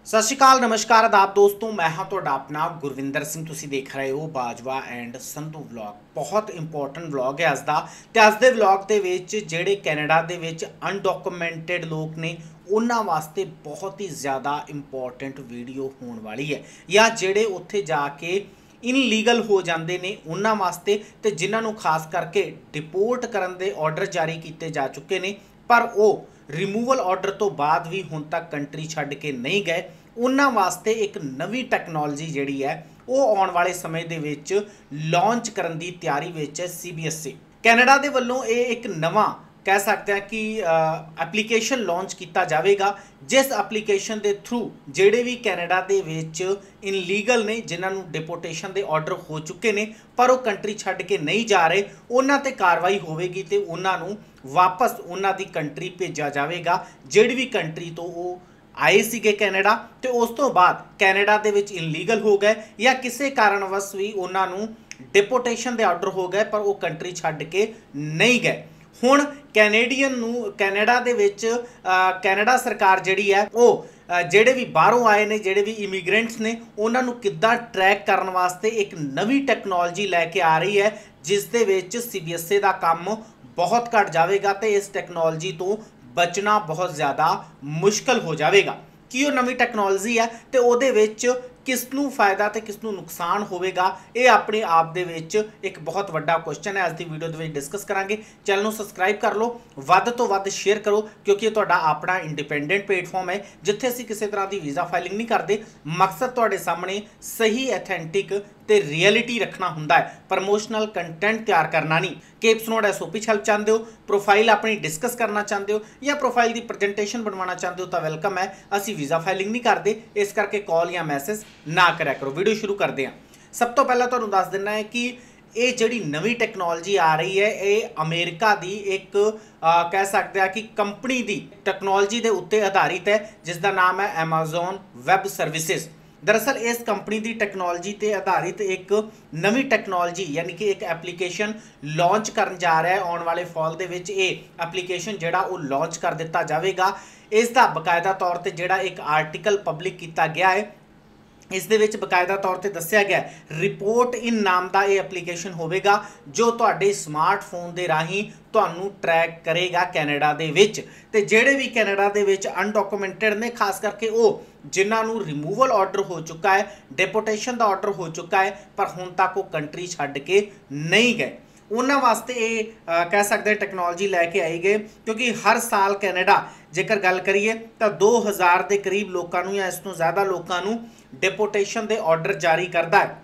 सत श्री अकाल नमस्कार आदाब दोस्तों, मैं हाँ तुहाडा अपना गुरविंदर सिंह। तुसी देख रहे हो बाजवा एंड संधू व्लॉग। बहुत इंपॉर्टेंट व्लॉग है अज दा। ते अज दे व्लॉग दे विच जिहड़े कैनेडा दे विच अनडॉक्यूमेंटेड लोग ने उन्हां वास्ते बहुत ही ज़्यादा इंपॉर्टेंट वीडियो होने वाली है, या जिहड़े उत्थे जाके इनलीगल हो जाते हैं उन्हां वास्ते, ते जिन्हां नूं खास करके डिपोर्ट करन दे ऑर्डर जारी किए जा चुके हैं पर वो रिमूवल ऑर्डर तो बाद भी हुण तक कंट्री छड्ड के नहीं गए। उन्हां वास्ते एक नवी टैक्नोलॉजी जिहड़ी है वो आने वाले समय दे विच लॉन्च करन दी तैयारी विच है। CBSE कैनेडा दे वल्लों ये एक नवा कह सकते हैं कि एप्लीकेशन लॉन्च किया जाएगा, जिस एप्लीकेशन के थ्रू जेडे भी कैनेडा दे विच इनलीगल ने, जिन्होंने डिपोर्टेशन के ऑर्डर हो चुके हैं पर वो कंट्री छड्ड के नहीं जा रहे, उन्हां ते कार्रवाई होगी तो उन्होंने वापस उन्हां दी कंट्री भेजा जाएगा जिहड़ी भी कंट्री तो वो आए सीगे कैनेडा, तो उस तो बाद कैनेडा दे विच इनलीगल हो गए या किसी कारणवश भी उन्होंने डिपोर्टेशन के ऑर्डर हो गए पर वो कंट्री छड्ड के नहीं गए। हुण कैनेडियन नूं कैनेडा दे विच कैनेडा सरकार जिहड़ी है वो जिहड़े भी बाहरों आए ने, जिहड़े भी इमीग्रेंट्स ने, उन्हां नूं किद्दां ट्रैक करन वास्ते एक नवी टैक्नोलॉजी लैके आ रही है, जिस दे विच CBSE दा काम बहुत घट जाएगा तो इस टैक्नोलॉजी तो बचना बहुत ज़्यादा मुश्किल हो जाएगा। कि वो नवी टैक्नोलॉजी है तो उहदे विच किसनूं फायदा तो किसनूं नुकसान होगा, ये अपने आप दे विच एक बहुत वड्डा क्वेश्चन है। अज की वीडियो दे विच डिस्कस करांगे। चैनल नूं सबसक्राइब कर लो, वध तो वध शेयर करो, क्योंकि ये तुहाडा अपना इंडिपेंडेंट प्लेटफॉर्म है जिथे असीं किसी तरह की वीज़ा फाइलिंग नहीं करते। मकसद तुहाडे सामने सही एथेंटिक ते रियलिटी रखना हुंदा है, प्रमोशनल कंटेंट तैयार करना नहीं। केप्स नोट SOP हेल्प चाहते हो, प्रोफाइल अपनी डिस्कस करना चाहते हो या प्रोफाइल की प्रजेंटेशन बनवाना चाहते हो तो वेलकम है। असीं वीज़ा फाइलिंग नहीं करते, इस करके कॉल या मैसेज ना करा करो। वीडियो शुरू करते हैं। सब तो पहला तुहानूं दस देना है कि ये जिहड़ी नवी टैक्नोलॉजी आ रही है ये अमेरिका की एक कह सकते हैं कि कंपनी की टैक्नोलॉजी के उत्ते आधारित है, जिसका नाम है Amazon वेब सर्विसेज। दरअसल इस कंपनी की टैक्नोलॉजी पर आधारित एक नवी टैक्नोलॉजी यानी कि एक एप्लीकेशन लॉन्च कर जा रहा है। आने वाले फॉल के विच ये एप्लीकेशन जिहड़ा वो लॉन्च कर दिता जाएगा। इसका बकायदा तौर पर जिहड़ा एक आर्टिकल पब्लिक किया गया है, इस दे विच बकायदा तौर पर दस्सिया गया रिपोर्ट इन नाम का यह एप्लीकेशन होगा जो तुहाडे स्मार्टफोन के राही तुहानूं ट्रैक करेगा कैनेडा दे विच। ते जिहड़े भी कैनेडा दे विच अनडॉक्यूमेंटेड ने, खास करके वो जिन्होंने रिमूवल ऑर्डर हो चुका है, डिपोर्टेशन का ऑर्डर हो चुका है पर हुण तक वो कंट्री छड्ड के नहीं गए, उन्होंने वास्ते ये कह सकते हैं टैक्नोलॉजी लैके आई गए। क्योंकि हर साल कैनेडा जेकर गल करिए तो 2000 के करीब लोगों या इस तो ज़्यादा लोगों डिपोर्टेशन के ऑर्डर जारी करता है।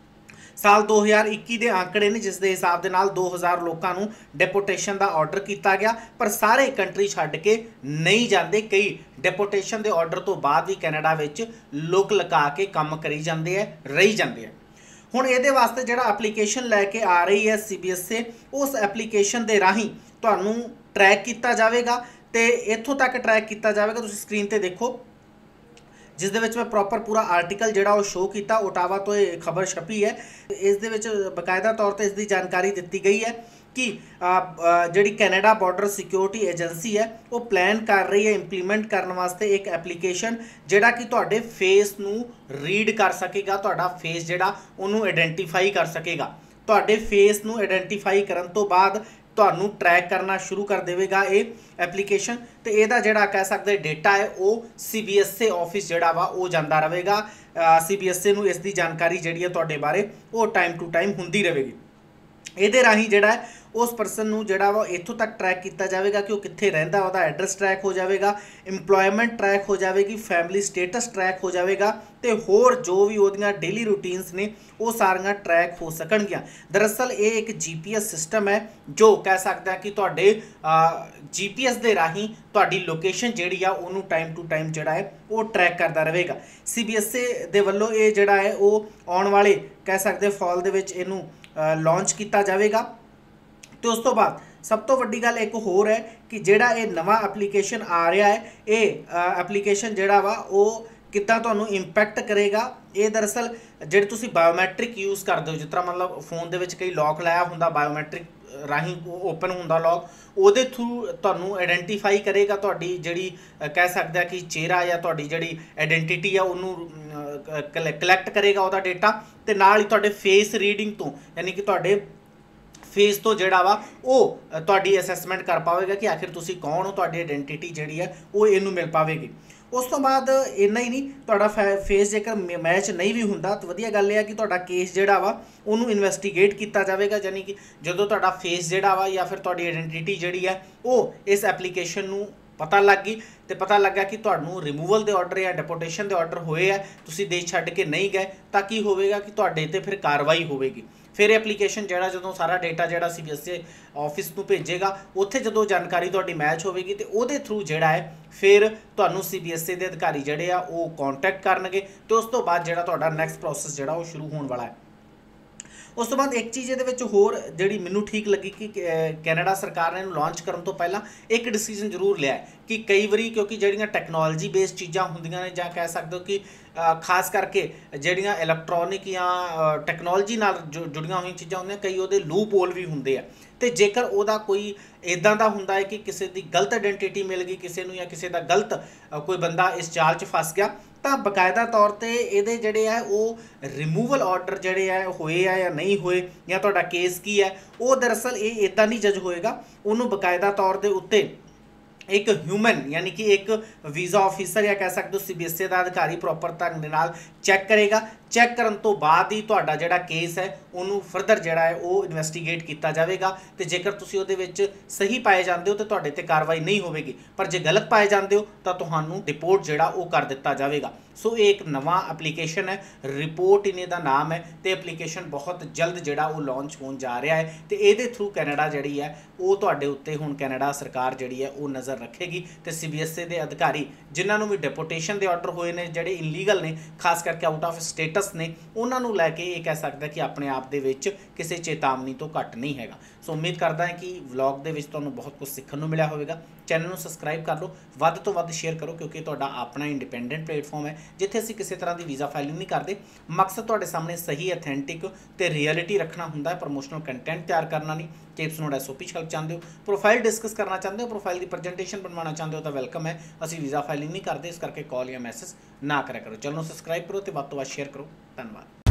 साल 2021 के आंकड़े ने जिस दे हिसाब के नाल 2000 लोगों डिपोर्टेशन का ऑर्डर किया गया पर सारे कंट्री छड्ड के नहीं जाते। कई डिपोर्टेशन के ऑर्डर तो बाद भी कैनेडा विच लुक लका के काम करी जाते हैं, रही जाते हैं। हुण इहदे वास्ते जिहड़ा एप्लीकेशन लैके आ रही है CBSE, उस एप्लीकेशन के राही तुहानूं ट्रैक किया जाएगा तो इत्थों तक ट्रैक किया जाएगा। तुसीं स्क्रीन पर देखो जिस दे विच मैं प्रॉपर पूरा आर्टिकल जिहड़ा वो शो किया, ओटावा तो ये खबर छपी है। इस दे विच बकायदा तौर पर इसकी जानकारी दी गई है कि जिहड़ी कैनेडा बॉर्डर सिक्योरिटी एजेंसी है वो प्लान कर रही है इंप्लीमेंट करने वास्ते एक एप्लीकेशन जिहड़ा कि तुहाडे फेस नूं रीड कर सकेगा, तुहाडा फेस जिहड़ा उहनूं आइडेंटिफाई कर सकेगा। तुहाडे फेस नूं आइडेंटिफाई करन तो बाद तुहानूं ट्रैक करना शुरू कर देगा ये एप्लीकेशन। तो यदा जिहड़ा कह सकते डेटा है वो CBSE ऑफिस जिहड़ा वा वो जांदा रहेगा। CBSE नूं इसकी जानकारी जिहड़ी है तुहाडे बारे वो टाइम टू टाइम हुंदी रहेगी। इहदे राही जिहड़ा है उस परसन नूं जिहड़ा वा इत्थों तक ट्रैक किया जाएगा कि वो कित्थे रहिंदा, उहदा एड्रैस ट्रैक हो जाएगा, इंप्लॉयमेंट ट्रैक हो जाएगी, फैमिली स्टेटस ट्रैक हो जाएगा, तो होर जो भी उहदियां डेली रूटीन्स ने वो सारियां ट्रैक हो सकणगियां। दरअसल ये एक GPS सिस्टम है जो कह सकते हैं कि तुहाडे GPS के राही तुहाडी लोकेशन जिहड़ी आ उहनूं टाइम टू टाइम जिहड़ा है वो ट्रैक करता रहेगा। CBSE दे वल्लों ये जिहड़ा है वो आउण वाले कह सकते फॉल दे विच इहनूं लॉन्च किया जाएगा। तो उस तो बाद सब तो वड्डी गल एक होर है कि जिहड़ा ये नवा एप्लीकेशन आ रहा है, ये एप्लीकेशन जिहड़ा वा वो किद्दां तुहानूं इंपैक्ट करेगा। ये दरअसल जिहड़े तुसीं बायोमैट्रिक यूज़ करते हो, जिस तरह मतलब फोन दे विच कई लॉक लाया हुंदा बायोमैट्रिक ਰਾਹੀਂ ਓਪਨ ਹੁੰਦਾ ਲੌਗ, ਉਹਦੇ ਥਰੂ ਤੁਹਾਨੂੰ ਆਇਡੈਂਟੀਫਾਈ ਕਰੇਗਾ ਤੁਹਾਡੀ ਜਿਹੜੀ ਕਹਿ ਸਕਦੇ ਆ ਕਿ ਚਿਹਰਾ ਜਾਂ ਤੁਹਾਡੀ ਜਿਹੜੀ ਆਇਡੈਂਟੀਟੀ ਆ ਉਹਨੂੰ ਕਲੈਕਟ ਕਰੇਗਾ ਉਹਦਾ ਡੇਟਾ, ਤੇ ਨਾਲ ਹੀ ਤੁਹਾਡੇ ਫੇਸ ਰੀਡਿੰਗ ਤੋਂ ਯਾਨੀ ਕਿ ਤੁਹਾਡੇ ਫੇਸ ਤੋਂ ਜਿਹੜਾ ਵਾ ਉਹ ਤੁਹਾਡੀ ਅਸੈਸਮੈਂਟ ਕਰ ਪਾਵੇਗਾ ਕਿ ਆਖਿਰ ਤੁਸੀਂ ਕੌਣ ਹੋ, ਤੁਹਾਡੀ ਆਇਡੈਂਟੀਟੀ ਜਿਹੜੀ ਹੈ ਉਹ ਇਹਨੂੰ ਮਿਲ ਪਾਵੇਗੀ। ਉਸ ਤੋਂ ਬਾਅਦ ਇੰਨਾ ਹੀ ਨਹੀਂ, ਤੁਹਾਡਾ ਫੇਸ ਜੇਕਰ ਮੈਚ ਨਹੀਂ ਵੀ ਹੁੰਦਾ ਤਾਂ ਵਧੀਆ ਗੱਲ ਇਹ ਆ ਕਿ ਤੁਹਾਡਾ ਕੇਸ ਜਿਹੜਾ ਵਾ ਉਹਨੂੰ ਇਨਵੈਸਟੀਗੇਟ ਕੀਤਾ ਜਾਵੇਗਾ, ਯਾਨੀ ਕਿ ਜਦੋਂ ਤੁਹਾਡਾ ਫੇਸ ਜਿਹੜਾ ਵਾ ਜਾਂ ਫਿਰ ਤੁਹਾਡੀ ਆਇਡੈਂਟੀਟੀ ਜਿਹੜੀ ਹੈ ਉਹ ਇਸ ਐਪਲੀਕੇਸ਼ਨ ਨੂੰ ਪਤਾ ਲੱਗ ਗਈ ਤੇ ਪਤਾ ਲੱਗਾ ਕਿ ਤੁਹਾਨੂੰ ਰਿਮੂਵਲ ਦੇ ਆਰਡਰ ਜਾਂ ਡਿਪੋਰਟੇਸ਼ਨ ਦੇ ਆਰਡਰ ਹੋਏ ਆ, ਤੁਸੀਂ ਦੇਸ਼ ਛੱਡ ਕੇ ਨਹੀਂ ਗਏ, ਤਾਂ ਕੀ ਹੋਵੇਗਾ ਕਿ ਤੁਹਾਡੇ ਤੇ ਫਿਰ ਕਾਰਵਾਈ ਹੋਵੇਗੀ। ਫਿਰ ਐਪਲੀਕੇਸ਼ਨ ਜਿਹੜਾ ਜਦੋਂ ਸਾਰਾ ਡੇਟਾ ਜਿਹੜਾ CBSE ਆਫਿਸ ਨੂੰ ਭੇਜੇਗਾ, ਉੱਥੇ ਜਦੋਂ ਜਾਣਕਾਰੀ ਤੁਹਾਡੀ ਮੈਚ ਹੋਵੇਗੀ ਤੇ ਉਹਦੇ ਥਰੂ ਜਿਹੜਾ ਹੈ ਫਿਰ ਤੁਹਾਨੂੰ CBSE ਦੇ ਅਧਿਕਾਰੀ ਜਿਹੜੇ ਆ ਉਹ ਕੰਟੈਕਟ ਕਰਨਗੇ ਤੇ ਉਸ ਤੋਂ ਬਾਅਦ ਜਿਹੜਾ ਤੁਹਾਡਾ ਨੈਕਸਟ ਪ੍ਰੋਸੈਸ ਜਿਹੜਾ ਉਹ ਸ਼ੁਰੂ ਹੋਣ ਵਾਲਾ ਹੈ। ਉਸ ਤੋਂ ਬਾਅਦ ਇੱਕ ਚੀਜ਼ ਇਹਦੇ ਵਿੱਚ ਹੋਰ ਜਿਹੜੀ ਮੈਨੂੰ ਠੀਕ ਲੱਗੀ ਕਿ ਕੈਨੇਡਾ ਸਰਕਾਰ ਨੇ ਇਹਨੂੰ ਲਾਂਚ ਕਰਨ ਤੋਂ ਪਹਿਲਾਂ ਇੱਕ ਡਿਸੀਜਨ ਜ਼ਰੂਰ ਲਿਆ ਕਿ ਕਈ ਵਾਰੀ ਕਿਉਂਕਿ ਜਿਹੜੀਆਂ ਟੈਕਨੋਲੋਜੀ ਬੇਸਡ ਚੀਜ਼ਾਂ ਹੁੰਦੀਆਂ ਨੇ ਜਾਂ ਕਹਿ ਸਕਦੇ ਹੋ ਕਿ ਖਾਸ ਕਰਕੇ ਜਿਹੜੀਆਂ ਇਲੈਕਟ੍ਰੋਨਿਕ ਜਾਂ ਟੈਕਨੋਲੋਜੀ ਨਾਲ ਜੁੜੀਆਂ ਹੋਈਆਂ ਚੀਜ਼ਾਂ ਹੁੰਦੀਆਂ, ਕਈ ਉਹਦੇ ਲੂਪ ਹੋਲ ਵੀ ਹੁੰਦੇ ਆ, ਤੇ ਜੇਕਰ ਉਹਦਾ ਕੋਈ ਇੱਦਾਂ ਦਾ ਹੁੰਦਾ ਹੈ ਕਿ ਕਿਸੇ ਦੀ ਗਲਤ ਆਇਡੈਂਟੀਟੀ ਮਿਲ ਗਈ ਕਿਸੇ ਨੂੰ ਜਾਂ ਕਿਸੇ ਦਾ ਗਲਤ ਕੋਈ ਬੰਦਾ ਇਸ ਚਾਲ 'ਚ ਫਸ ਗਿਆ, ਤਾਂ ਬਕਾਇਦਾ ਤੌਰ ਤੇ ਇਹਦੇ ਜਿਹੜੇ ਆ ਉਹ ਰਿਮੂਵਲ ਆਰਡਰ ਜਿਹੜੇ ਆ ਹੋਏ ਆ ਜਾਂ ਨਹੀਂ ਹੋਏ ਜਾਂ ਤੁਹਾਡਾ ਕੇਸ ਕੀ ਹੈ, ਉਹ ਦਰਅਸਲ ਇਹ ਇੱਦਾਂ ਨਹੀਂ ਜੱਜ ਹੋਏਗਾ, ਉਹਨੂੰ ਬਕਾਇਦਾ ਤੌਰ ਦੇ ਉੱਤੇ ਇੱਕ ਹਿਊਮਨ ਯਾਨੀ ਕਿ ਇੱਕ ਵੀਜ਼ਾ ਆਫਿਸਰ ਜਾਂ ਕਹਿ ਸਕਦੇ ਹੋ CBSE ਦਾ ਅਧਿਕਾਰੀ ਪ੍ਰੋਪਰ ਢੰਗ ਦੇ ਨਾਲ ਚੈੱਕ ਕਰੇਗਾ। ਚੈੱਕ ਕਰਨ ਤੋਂ ਬਾਅਦ ਹੀ ਤੁਹਾਡਾ ਜਿਹੜਾ ਕੇਸ ਹੈ ਉਹਨੂੰ ਫਰਦਰ ਜਿਹੜਾ ਹੈ ਉਹ ਇਨਵੈਸਟੀਗੇਟ ਕੀਤਾ ਜਾਵੇਗਾ, ਤੇ ਜੇਕਰ ਤੁਸੀਂ ਉਹਦੇ ਵਿੱਚ ਸਹੀ ਪਾਏ ਜਾਂਦੇ ਹੋ ਤਾਂ ਤੁਹਾਡੇ ਤੇ ਕਾਰਵਾਈ ਨਹੀਂ ਹੋਵੇਗੀ, ਪਰ ਜੇ ਗਲਤ ਪਾਏ ਜਾਂਦੇ ਹੋ ਤਾਂ ਤੁਹਾਨੂੰ ਰਿਪੋਰਟ ਜਿਹੜਾ ਉਹ ਕਰ ਦਿੱਤਾ ਜਾਵੇਗਾ। ਸੋ ਇਹ ਇੱਕ ਨਵਾਂ ਐਪਲੀਕੇਸ਼ਨ ਹੈ, ਰਿਪੋਰਟ ਇਨ ਦਾ ਨਾਮ ਹੈ, ਤੇ ਐਪਲੀਕੇਸ਼ਨ ਬਹੁਤ ਜਲਦ ਜਿਹੜਾ ਉਹ ਲਾਂਚ ਹੋਣ ਜਾ ਰਿਹਾ ਹੈ, ਤੇ ਇਹਦੇ ਥਰੂ ਕੈਨੇਡਾ ਜਿਹੜੀ ਹੈ ਉਹ ਤੁਹਾਡੇ ਉੱਤੇ ਹੁਣ ਕੈਨੇਡਾ ਸਰਕਾਰ ਜਿਹੜੀ ਹੈ ਉਹ ਨਜ਼ਰ ਰੱਖੇਗੀ, ਤੇ CBSE ਦੇ ਅਧਿਕਾਰੀ ਜਿਨ੍ਹਾਂ ਨੂੰ ਵੀ ਡਿਪੋਰਟੇਸ਼ਨ ਦੇ ਆਰਡਰ ਹੋਏ ਨੇ ਜਿਹੜੇ ਇਨਲੀਗਲ ਨੇ ਖਾਸ ਕਰਕੇ ਆਊਟ ਆਫ ਸਟੇਟਸ ਨੇ, ਉਹਨਾਂ ਨੂੰ ਲੈ ਕੇ ਇਹ ਕਹਿ ਸਕਦਾ ਕਿ ਆਪਣੇ ਆਪ ਦੇ ਵਿੱਚ ਕਿਸੇ ਚੇਤਾਵਨੀ ਤੋਂ ਘੱਟ ਨਹੀਂ ਹੈਗਾ। ਸੋ ਉਮੀਦ ਕਰਦਾ ਹਾਂ ਕਿ ਵਲੌਗ ਦੇ ਵਿੱਚ ਤੁਹਾਨੂੰ ਬਹੁਤ ਕੁਝ ਸਿੱਖਣ ਨੂੰ ਮਿਲਿਆ ਹੋਵੇਗਾ। ਚੈਨਲ ਨੂੰ ਸਬਸਕ੍ਰਾਈਬ ਕਰ ਲਓ, ਵੱਧ ਤੋਂ ਵੱਧ ਸ਼ੇਅਰ ਕਰੋ, ਕਿਉਂਕਿ ਤੁਹਾਡਾ ਆਪਣਾ ਇੰਡੀਪੈਂਡੈਂਟ ਪਲੇਟਫਾਰਮ ਹੈ ਜਿੱਥੇ ਅਸੀਂ ਕਿਸੇ ਤਰ੍ਹਾਂ ਦੀ ਵੀਜ਼ਾ ਫਾਈਲਿੰਗ ਨਹੀਂ ਕਰਦੇ। ਮਕਸਦ ਤੁਹਾਡੇ ਸਾਹਮਣੇ ਸਹੀ ਅਥੈਂਟਿਕ ਤੇ ਰਿਐਲਿਟੀ ਰੱਖਣਾ ਹੁੰਦਾ ਹੈ, ਪ੍ਰਮੋਸ਼ਨਲ ਕੰਟੈਂਟ ਤਿਆਰ ਕਰਨਾ ਨਹੀਂ। ਟਿਪਸ ਨੋਟ SOP 'ਚ ਹੈਲਪ ਚਾਹੁੰਦੇ ਹੋ, ਪ੍ਰੋਫਾਈਲ ਡਿਸਕਸ ਕਰਨਾ ਚਾਹੁੰਦੇ ਹੋ, ਪ੍ਰੋਫਾਈਲ ਦੀ ਪ੍ਰੈਜੈਂਟੇਸ਼ਨ ਬਣਵਾਉਣਾ ਚਾਹੁੰਦੇ ਹੋ ਤਾਂ ਵੈਲਕਮ ਹੈ। ਅਸੀਂ ਵੀਜ਼ਾ ਫਾਈਲਿੰਗ ਨਹੀਂ ਕਰਦੇ, ਇਸ ਕਰਕੇ ਕਾਲ ਜਾਂ ਮੈਸੇਜ ਨਾ ਕਰਿਆ ਕਰੋ। ਚੈਨਲ ਨੂੰ ਸਬਸਕ੍ਰਾਈਬ ਕਰੋ ਤੇ ਵੱਧ ਤੋਂ ਵੱਧ ਸ਼ੇਅਰ ਕਰੋ। ਧੰਨਵਾਦ।